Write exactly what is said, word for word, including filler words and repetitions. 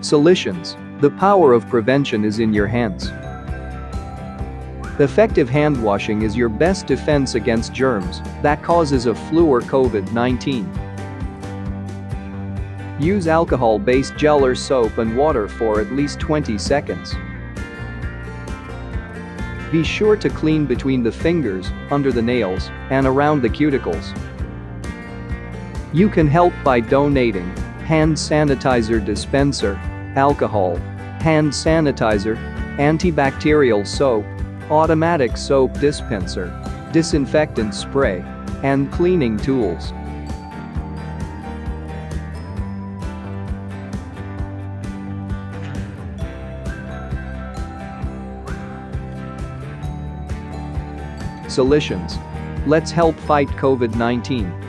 Solutions. The power of prevention is in your hands. Effective hand washing is your best defense against germs that causes a flu or COVID nineteen. Use alcohol-based gel or soap and water for at least twenty seconds. Be sure to clean between the fingers, under the nails, and around the cuticles. You can help by donating hand sanitizer dispenser, alcohol, hand sanitizer, antibacterial soap, automatic soap dispenser, disinfectant spray, and cleaning tools. Solutions. Let's help fight COVID nineteen.